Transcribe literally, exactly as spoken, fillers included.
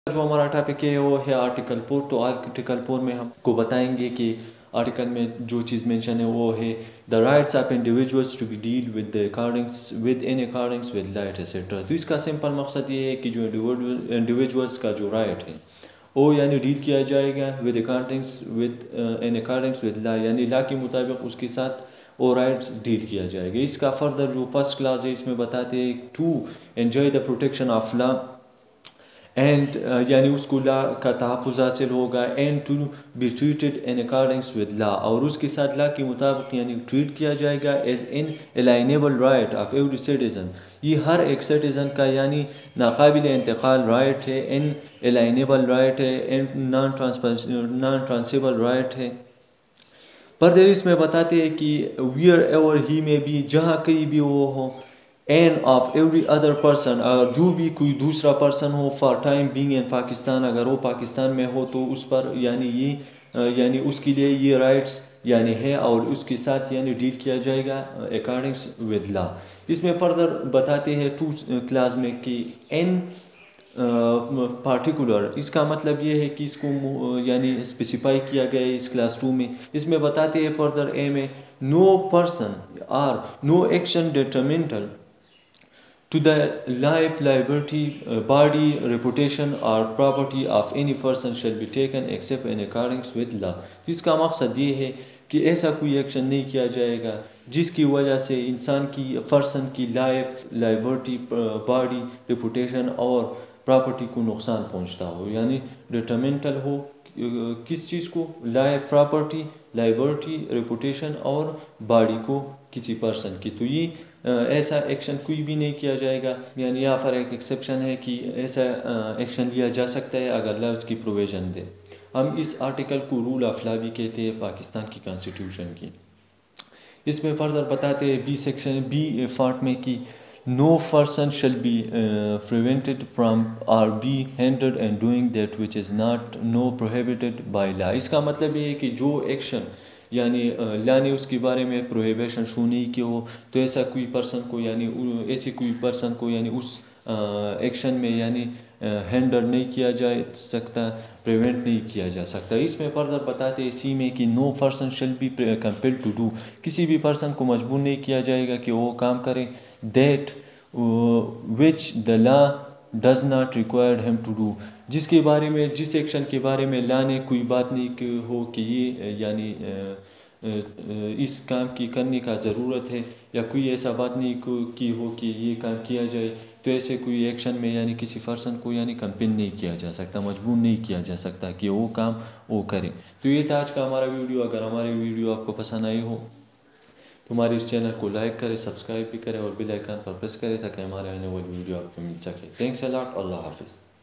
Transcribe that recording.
جو ہمارا ٹاپک ہے وہ ہے آرٹیکل فور. تو آرٹیکل فور میں ہم کو بتائیں گے کہ آرٹیکل میں جو چیز مینشن ہے وہ ہے the rights of individuals to be deal with the accordance with in accordance with light etcetera. تو اس کا سمپل مقصد یہ ہے کہ جو انڈیویجولس کا جو رائٹ ہے وہ یعنی ڈیل کیا جائے گا with accordance with in accordance with law, یعنی لا کے مطابق اس کے ساتھ وہ رائٹس ڈیل کیا جائے گا. اس کا فردر جو فرسٹ کلاس ہے اس میں بتاتے ہیں to enjoy the protection of law and یعنی اس کو لا کا تحفظ حاصل ہوگا and to be treated in accordance with law, اور اس کے ساتھ لا کے مطابق یعنی ٹریٹ کیا جائے گا as an inalienable right of every citizen. یہ ہر ایک سٹیزن کا یعنی ناقابل انتقال رائٹ ہے، ان الائنیبل رائٹ ہے، an non non transferable right ہے. فردر اس میں بتاتے ہیں کہ ویئر ایور ہی میں بھی، جہاں کہیں بھی وہ ہو، and of every other person, اگر جو بھی کوئی دوسرا پرسن ہو for time being in Pakistan, اگر وہ پاکستان میں ہو تو اس پر یعنی یہ یعنی اس کے لیے یہ رائٹس یعنی ہے اور اس کے ساتھ یعنی ڈیل کیا جائے گا اکارڈنگس ود لا. اس میں فردر بتاتے ہیں ٹو کلاس میں کہ ان پارٹیکولر، اس کا مطلب یہ ہے کہ اس کو یعنی اسپیسیفائی کیا گیا ہے اس کلاس ٹو میں. اس میں بتاتے ہیں فردر اے میں no person or no action detrimental to the life, liberty, uh, body, reputation or property of any person shall be taken except in accordance with law. اس کا مقصد یہ ہے کہ ایسا کوئی ایکشن نہیں کیا جائے گا جس کی وجہ سے انسان کی پرسن کی لائف، لائبرٹی، باڈی، ریپوٹیشن اور پراپرٹی کو نقصان پہنچتا ہو. یعنی ڈیٹرمنٹل ہو کس چیز کو؟ لائف، پراپرٹی، لائبرٹی، ریپوٹیشن اور باڈی کو کسی پرسن کی. تو یہ ایسا ایکشن کوئی بھی نہیں کیا جائے گا. یعنی یہاں پر ایک ایکسیپشن ہے کہ ایسا ایکشن لیا جا سکتا ہے اگر لا اس کی پروویژن دے. ہم اس آرٹیکل کو رول آف لا بھی کہتے ہیں پاکستان کی کانسٹیٹیوشن کی. اس میں فردر بتاتے ہیں بی سیکشن بی پارٹ میں کہ no person shall be prevented from or be hindered and doing that which is not no prohibited by law. اس کا مطلب یہ ہے کہ جو ایکشن یعنی لا نے اس کے بارے میں پروہیبیشن شو نہیں کی ہو تو ایسا کوئی پرسن کو یعنی ایسے کوئی پرسن کو یعنی اس ایکشن میں یعنی ہینڈر نہیں کیا جا سکتا، پریونٹ نہیں کیا جا سکتا. اس میں فردر بتاتے ہیں اسی میں کہ no person shall be compelled to do, کسی بھی پرسن کو مجبور نہیں کیا جائے گا کہ وہ کام کرے that which the law does not required him to do, جس کے بارے میں جس ایکشن کے بارے میں لا نے کوئی بات نہیں ہو کہ یہ یعنی اس کام کی کرنے کا ضرورت ہے، یا کوئی ایسا بات نہیں کی ہو کہ یہ کام کیا جائے. تو ایسے کوئی ایکشن میں یعنی کسی پرسن کو یعنی کمپیل نہیں کیا جا سکتا، مجبور نہیں کیا جا سکتا کہ وہ کام وہ کرے. تو یہ تھا آج کا ہمارا ویڈیو. اگر ہماری ویڈیو آپ کو پسند آئی ہو تو ہمارے اس چینل کو لائک کرے، سبسکرائب بھی کرے اور بیل آئیکن پر پریس کرے تاکہ ہمارے آنے والی ویڈیو آپ کو مل سکے. تھینکس اے لاٹ. اللہ حافظ.